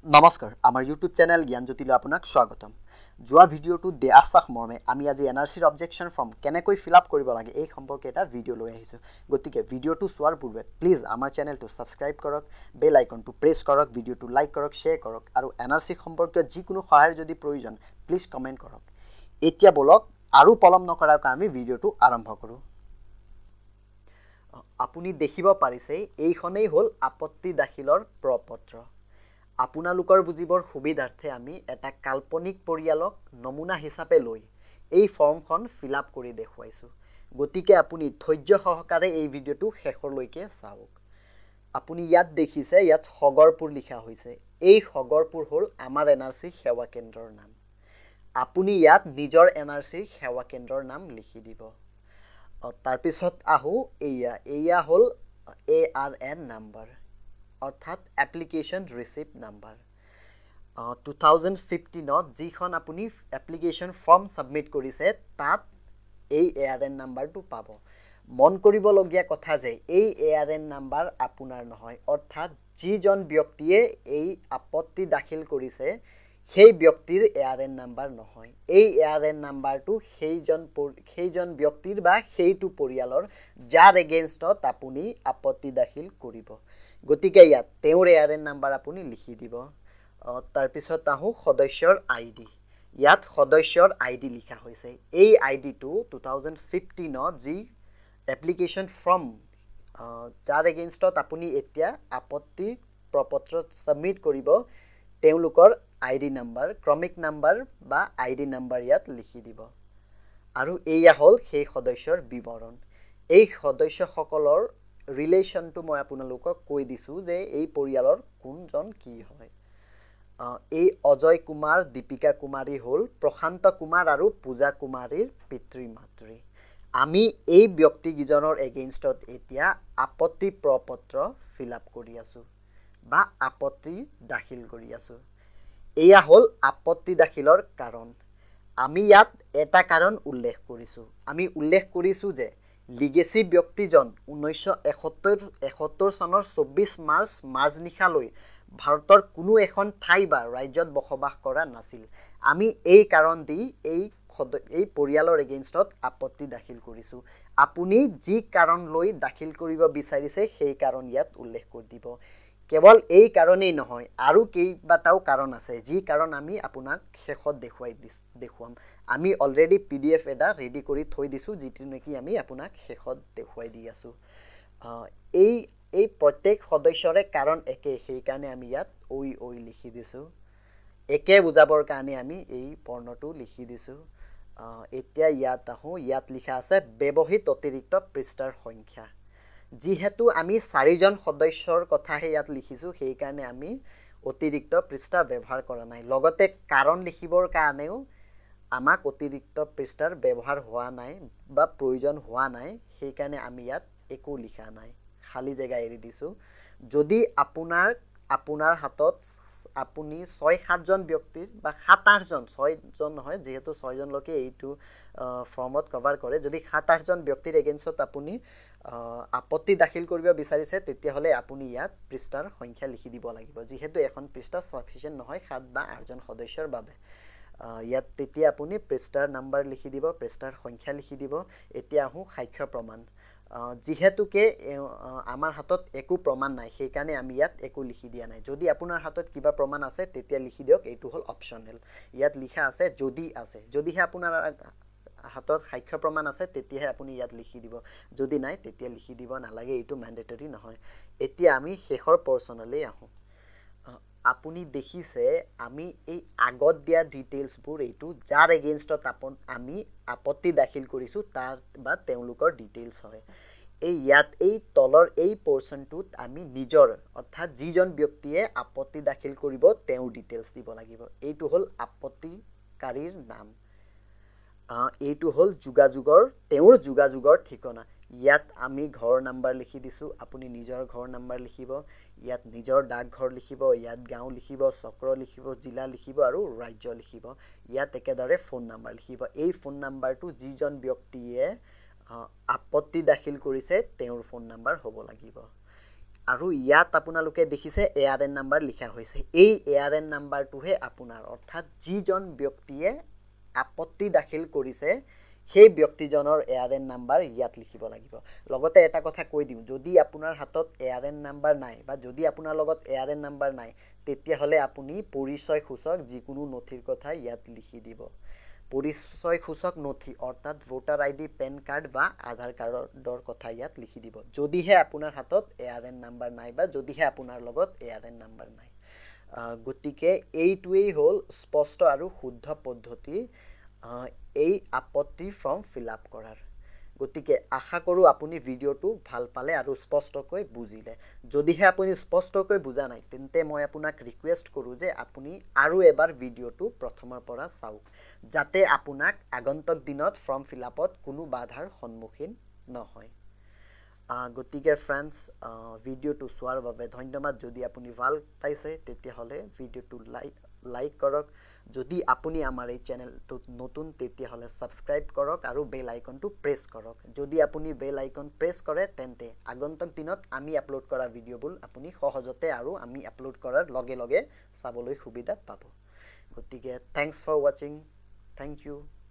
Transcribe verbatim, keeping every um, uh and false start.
নমস্কাৰ আমাৰ YouTube channel জ্ঞানজ্যোতিলৈ আপোনাক স্বাগতম যোৱা ভিডিঅ'টো দে আশ্বাস মৰ্মে আমি আজি এন আৰ চিৰ অবজেকশ্যন ফৰ্ম কেনেকৈ ফিল আপ কৰিব লাগে এই সম্পৰ্কে এটা ভিডিঅ' লৈ আহিছোঁ গতিকে ভিডিঅ'টো চোৱাৰ পূৰ্বে প্লিজ আমাৰ চেনেলটো ছাবস্ক্ৰাইব কৰক বেল আইকনটো প্ৰেছ কৰক ভিডিঅ'টো লাইক কৰক শ্বেয়াৰ কৰক আৰু এন আৰ চি সম্পৰ্কীয় যিকোনো সহায়ৰ যদি প্ৰয়োজন প্লিজ কমেণ্ট কৰক এতিয়া বলক আৰু পলম নকৰাকৈ আমি ভিডিঅ'টো আৰম্ভ কৰোঁ আপুনি দেখিব পাৰিছে এইখনেই হ'ল আপত্তি দাখিলৰ প্ৰপত্ৰ আপোনালোকৰ বুজিবৰ সুবিধাৰ্থে আমি এটা কাল্পনিক পৰিয়ালক নমুনা হিচাপে লৈ এই ফৰ্মখন ফিল আপ কৰি দেখুৱাইছোঁ গতিকে আপুনি ধৈৰ্য সহকাৰে এই ভিডিঅ'টো শেষলৈকে চাওক আপুনি ইয়াত দেখিছে ইয়াত সগৰপুৰ লিখা হৈছে এই সগৰপুৰ হ'ল আমাৰ এন আৰ চি সেৱা কেন্দ্ৰৰ নাম আপুনি ইয়াত নিজৰ এন আৰ চি সেৱা কেন্দ্ৰৰ নাম লিখি দিব তাৰপিছত আহোঁ এয়া এয়া হ'ল এ আৰ এন নাম্বাৰ অৰ্থাৎ application receipt number two thousand ফিফটিনত যিখন আপুনি এপ্লিকেশ্যন ফৰ্ম ছাবমিট কৰিছে তাত এই এ আৰ এন নাম্বাৰটো পাব মন কৰিবলগীয়া কথা যে এই এ আৰ এন নাম্বাৰ আপোনাৰ নহয় অৰ্থাৎ যিজন ব্যক্তিয়ে এই আপত্তি দাখিল কৰিছে সেই ব্যক্তিৰ এ আৰ এন নাম্বাৰ নহয় এই এ আৰ এন নাম্বাৰটো সেইজন সেইজন ব্যক্তিৰ বা সেইটো পৰিয়ালৰ যাৰ এগেইনষ্টত আপুনি আপত্তি দাখিল কৰিব গতিকে ইয়াত তেওঁৰ এ আৰ এন নাম্বাৰ আপুনি লিখি দিব তাৰপিছত আহোঁ সদস্যৰ আই ডি ইয়াত সদস্যৰ আই ডি লিখা হৈছে এই আই ডিটো টু থাউজেণ্ড ফিফটিনত যি এপ্লিকেশ্যন ফৰ্ম যাৰ এগেইনষ্টত আপুনি এতিয়া আপত্তি প্ৰপত্ৰ ছাবমিট কৰিব তেওঁলোকৰ আই ডি নাম্বাৰ ক্ৰমিক নাম্বাৰ বা আই ডি নাম্বাৰ ইয়াত লিখি দিব আৰু এয়া হ'ল সেই সদস্যৰ বিৱৰণ এই সদস্যসকলৰ ৰিলেশ্যনটো মই আপোনালোকক কৈ দিছোঁ যে এই পৰিয়ালৰ কোনজন কি হয় এই অজয় কুমাৰ দীপিকা কুমাৰী হ'ল প্ৰশান্ত কুমাৰ আৰু পূজা কুমাৰীৰ পিতৃ মাতৃ আমি এই ব্যক্তিকেইজনৰ এগেইনষ্টত এতিয়া আপত্তি প্ৰপত্ৰ ফিল আপ কৰি আছোঁ বা আপত্তি দাখিল কৰি আছোঁ এয়া হ'ল আপত্তি দাখিলৰ কাৰণ আমি ইয়াত এটা কাৰণ উল্লেখ কৰিছোঁ আমি উল্লেখ কৰিছোঁ যে লিগেচি ব্যক্তিজন ঊনৈছশ এসত্তৰ এসত্তৰ চনৰ চৌব্বিছ মাৰ্চ মাজনিশালৈ ভাৰতৰ কোনো এখন ঠাই বা ৰাজ্যত বসবাস কৰা নাছিল আমি এই কাৰণ দি এই এই পৰিয়ালৰ এগেইনষ্টত আপত্তি দাখিল কৰিছোঁ আপুনি যি কাৰণ লৈ দাখিল কৰিব বিচাৰিছে সেই কাৰণ ইয়াত উল্লেখ কৰি দিব কেৱল এই কাৰণেই নহয় আৰু কেইবাটাও কাৰণ আছে যি কাৰণ আমি আপোনাক শেষত দেখুৱাই দিছ দেখুৱাম আমি অলৰেডি পি ডি এফ এটা ৰেডি কৰি থৈ দিছোঁ যিটো নেকি আমি আপোনাক শেষত দেখুৱাই দি আছোঁ এই এই প্ৰত্যেক সদস্যৰে কাৰণ একে সেইকাৰণে আমি ইয়াত ঐ ঐ লিখি দিছোঁ একে বুজাবৰ কাৰণে আমি এই বৰ্ণটো লিখি দিছোঁ এতিয়া ইয়াত আহোঁ ইয়াত লিখা আছে ব্যৱহৃত অতিৰিক্ত পৃষ্ঠাৰ সংখ্যা যিহেতু আমি চাৰিজন সদস্যৰ কথাহে ইয়াত লিখিছোঁ সেইকাৰণে আমি অতিৰিক্ত পৃষ্ঠা ব্যৱহাৰ কৰা নাই লগতে কাৰণ লিখিবৰ কাৰণেও আমাক অতিৰিক্ত পৃষ্ঠাৰ ব্যৱহাৰ হোৱা নাই বা প্ৰয়োজন হোৱা নাই সেইকাৰণে আমি ইয়াত একো লিখা নাই খালী জেগা এৰি দিছোঁ যদি আপোনাৰ আপোনাৰ হাতত আপুনি ছয় সাতজন ব্যক্তিৰ বা সাত আঠজন ছয়জন নহয় যিহেতু ছয়জনলৈকে এইটো ফৰ্মত কভাৰ কৰে যদি সাত আঠজন ব্যক্তিৰ এগেইনষ্টত আপুনি আপত্তি দাখিল কৰিব বিচাৰিছে তেতিয়াহ'লে আপুনি ইয়াত পৃষ্ঠাৰ সংখ্যা লিখি দিব লাগিব যিহেতু এখন পৃষ্ঠা ছাফিচিয়েণ্ট নহয় সাত বা আঠজন সদস্যৰ বাবে ইয়াত তেতিয়া আপুনি পৃষ্ঠাৰ নাম্বাৰ লিখি দিব পৃষ্ঠাৰ সংখ্যা লিখি দিব এতিয়া আহোঁ সাক্ষ্য প্ৰমাণ যিহেতুকে আমাৰ হাতত একো প্ৰমাণ নাই সেইকাৰণে আমি ইয়াত একো লিখি দিয়া নাই যদি আপোনাৰ হাতত কিবা প্ৰমাণ আছে তেতিয়া লিখি দিয়ক এইটো হ'ল অপশ্যনেল ইয়াত লিখা আছে যদি আছে যদিহে আপোনাৰ হাতত সাক্ষ্য প্ৰমাণ আছে তেতিয়াহে আপুনি ইয়াত লিখি দিব যদি নাই তেতিয়া লিখি দিব নালাগে এইটো মেণ্ডেটৰী নহয় এতিয়া আমি শেষৰ পৰ্চনলৈ আহোঁ আপুনি দেখিছে আমি এই আগত দিয়া ডিটেইলছবোৰ এইটো যাৰ এগেইনষ্টত আপন আমি আপত্তি দাখিল কৰিছোঁ তাৰ বা তেওঁলোকৰ ডিটেইলছ হয় এই ইয়াত এই তলৰ এই পৰ্চনটোত আমি নিজৰ অৰ্থাৎ যিজন ব্যক্তিয়ে আপত্তি দাখিল কৰিব তেওঁৰ ডিটেইলছ দিব লাগিব এইটো হ'ল আপত্তিকাৰীৰ নাম এইটো হ'ল যোগাযোগৰ তেওঁৰ যোগাযোগৰ ঠিকনা ইয়াত আমি ঘৰ নাম্বাৰ লিখি দিছোঁ আপুনি নিজৰ ঘৰ নাম্বাৰ লিখিব ইয়াত নিজৰ ডাকঘৰ লিখিব ইয়াত গাঁও লিখিব চক্ৰ লিখিব জিলা লিখিব আৰু ৰাজ্য লিখিব ইয়াত একেদৰে ফোন নাম্বাৰ লিখিব এই ফোন নাম্বাৰটো যিজন ব্যক্তিয়ে আপত্তি দাখিল কৰিছে তেওঁৰ ফোন নাম্বাৰ হ'ব লাগিব আৰু ইয়াত আপোনালোকে দেখিছে এ আৰ এন নাম্বাৰ লিখা হৈছে এই এ আৰ এন নাম্বাৰটোহে আপোনাৰ অৰ্থাৎ যিজন ব্যক্তিয়ে আপত্তি দাখিল কৰিছে সেই ব্যক্তিজনৰ এ আৰ এন নাম্বাৰ ইয়াত লিখিব লাগিব লগতে এটা কথা কৈ দিওঁ যদি আপোনাৰ হাতত এ আৰ এন নাম্বাৰ নাই বা যদি আপোনাৰ লগত এ আৰ এন নাম্বাৰ নাই তেতিয়া হলে আপুনি পৰিচয় সূচক যিকোনো নথিৰ কথা ইয়াত লিখি দিব পৰিচয় সূচক নথি অৰ্থাৎ ভোটাৰ আইডি পেন কাৰ্ড বা আধাৰ কাৰ্ডৰ কথা ইয়াত লিখি দিব যদিহে আপোনাৰ হাতত এ আৰ এন নাম্বাৰ নাই বা যদিহে আপোনাৰ লগত এ আৰ এন নাম্বাৰ নাই গতিকে এইটোৱেই হ'ল স্পষ্ট আৰু শুদ্ধ পদ্ধতি এই আপত্তি ফৰ্ম ফিল আপ কৰাৰ গতিকে আশা কৰোঁ আপুনি ভিডিঅ'টো ভাল পালে আৰু স্পষ্টকৈ বুজিলে যদিহে আপুনি স্পষ্টকৈ বুজা নাই তেন্তে মই আপোনাক ৰিকুৱেষ্ট কৰোঁ যে আপুনি আৰু এবাৰ ভিডিঅ'টো প্ৰথমৰ পৰা চাওক যাতে আপোনাক আগন্তুক দিনত ফৰ্ম ফিল আপত কোনো বাধাৰ সন্মুখীন নহয় গতিকে ফ্ৰেণ্ডছ ভিডিঅ'টো চোৱাৰ বাবে ধন্যবাদ যদি আপুনি ভাল পাইছে তেতিয়াহ'লে ভিডিঅ'টো লাইক লাইক কৰক যদি আপুনি আমাৰ এই চেনেলটোত নতুন তেতিয়াহ'লে ছাবস্ক্ৰাইব কৰক আৰু বেল আইকনটো প্ৰেছ কৰক যদি আপুনি বেল আইকন প্ৰেছ কৰে তেন্তে আগন্তুক দিনত আমি আপলোড কৰা ভিডিঅ'বোৰ আপুনি সহজতে আৰু আমি আপলোড কৰাৰ লগে লগে চাবলৈ সুবিধা পাব গতিকে থেংকছ ফৰ ৱাচিং থেংক ইউ